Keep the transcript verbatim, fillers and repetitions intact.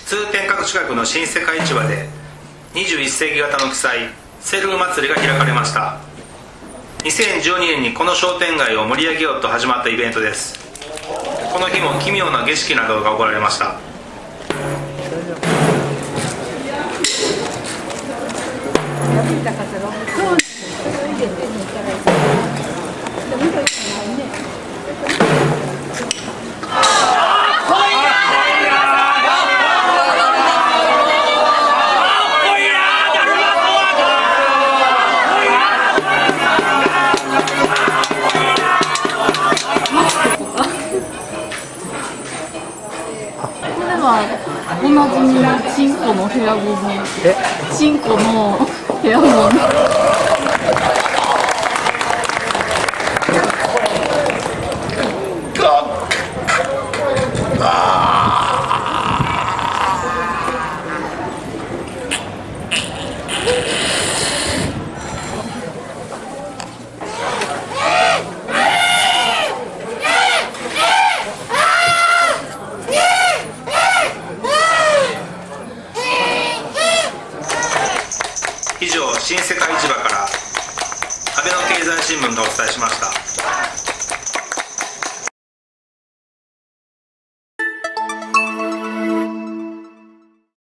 通天閣近くの新世界市場でにじゅういっ世紀型の記載セルフ祭りが開かれました。にせんじゅうにねんにこの商店街を盛り上げようと始まったイベントです。この日も奇妙な儀式などが行われました。 おなじみのチンコのヘアゴム。え？チンコのヘアゴム。 以上、新世界市場から安倍の経済新聞がお伝えしました。